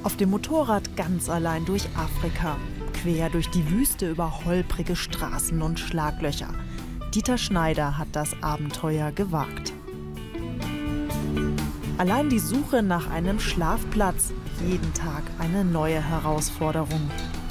Auf dem Motorrad ganz allein durch Afrika. Quer durch die Wüste über holprige Straßen und Schlaglöcher. Dieter Schneider hat das Abenteuer gewagt. Allein die Suche nach einem Schlafplatz, jeden Tag eine neue Herausforderung.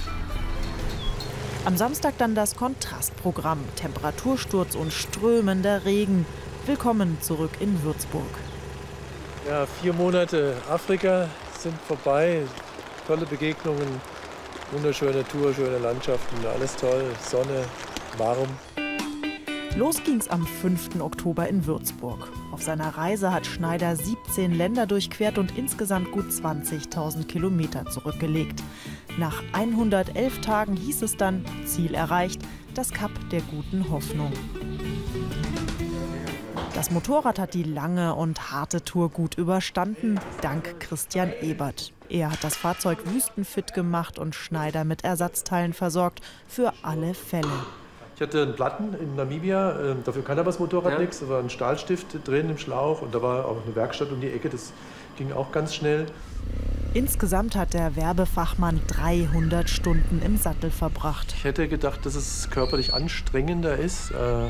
Am Samstag dann das Kontrastprogramm, Temperatursturz und strömender Regen. Willkommen zurück in Würzburg. Ja, 4 Monate Afrika sind vorbei. Tolle Begegnungen, wunderschöne Natur, schöne Landschaften, alles toll, Sonne, warm. Los ging's am 5. Oktober in Würzburg. Auf seiner Reise hat Schneider 17 Länder durchquert und insgesamt gut 20.000 Kilometer zurückgelegt. Nach 111 Tagen hieß es dann, Ziel erreicht, das Kap der guten Hoffnung. Das Motorrad hat die lange und harte Tour gut überstanden, dank Christian Ebert. Er hat das Fahrzeug wüstenfit gemacht und Schneider mit Ersatzteilen versorgt, für alle Fälle. Ich hatte einen Platten in Namibia, dafür kann aber das Motorrad nichts, da war ein Stahlstift drin im Schlauch und da war auch eine Werkstatt um die Ecke, das ging auch ganz schnell. Insgesamt hat der Werbefachmann 300 Stunden im Sattel verbracht. Ich hätte gedacht, dass es körperlich anstrengender ist.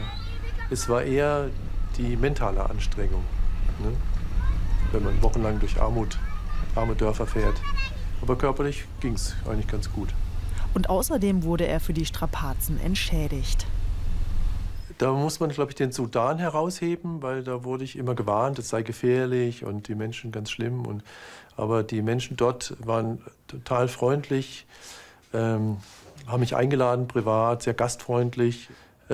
Es war eher die mentale Anstrengung, ne? Wenn man wochenlang durch arme Dörfer fährt. Aber körperlich ging es eigentlich ganz gut. Und außerdem wurde er für die Strapazen entschädigt. Da muss man, glaube ich, den Sudan herausheben, weil da wurde ich immer gewarnt, es sei gefährlich und die Menschen ganz schlimm. Aber die Menschen dort waren total freundlich, haben mich eingeladen, privat, sehr gastfreundlich.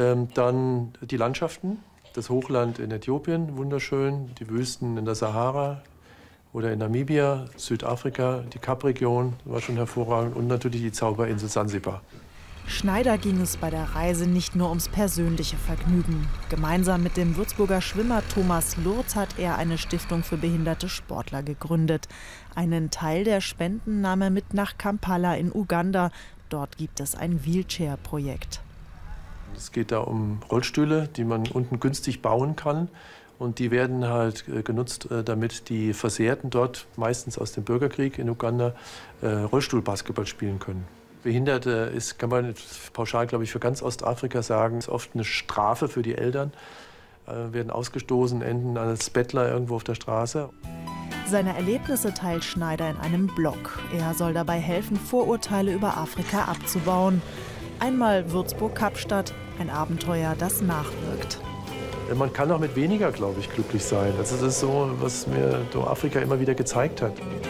Dann die Landschaften, das Hochland in Äthiopien, wunderschön, die Wüsten in der Sahara oder in Namibia, Südafrika, die Kapregion war schon hervorragend und natürlich die Zauberinsel Sansibar. Schneider ging es bei der Reise nicht nur ums persönliche Vergnügen. Gemeinsam mit dem Würzburger Schwimmer Thomas Lurz hat er eine Stiftung für behinderte Sportler gegründet. Einen Teil der Spenden nahm er mit nach Kampala in Uganda. Dort gibt es ein Wheelchair-Projekt. Es geht da um Rollstühle, die man unten günstig bauen kann. Und die werden halt genutzt, damit die Versehrten dort, meistens aus dem Bürgerkrieg in Uganda, Rollstuhlbasketball spielen können. Behinderte ist, kann man pauschal, glaube ich, für ganz Ostafrika sagen, ist oft eine Strafe für die Eltern. Werden ausgestoßen, enden als Bettler irgendwo auf der Straße. Seine Erlebnisse teilt Schneider in einem Blog. Er soll dabei helfen, Vorurteile über Afrika abzubauen. Einmal Würzburg-Kapstadt, ein Abenteuer, das nachwirkt. Man kann auch mit weniger, glaube ich, glücklich sein. Also das ist so, was mir Afrika immer wieder gezeigt hat.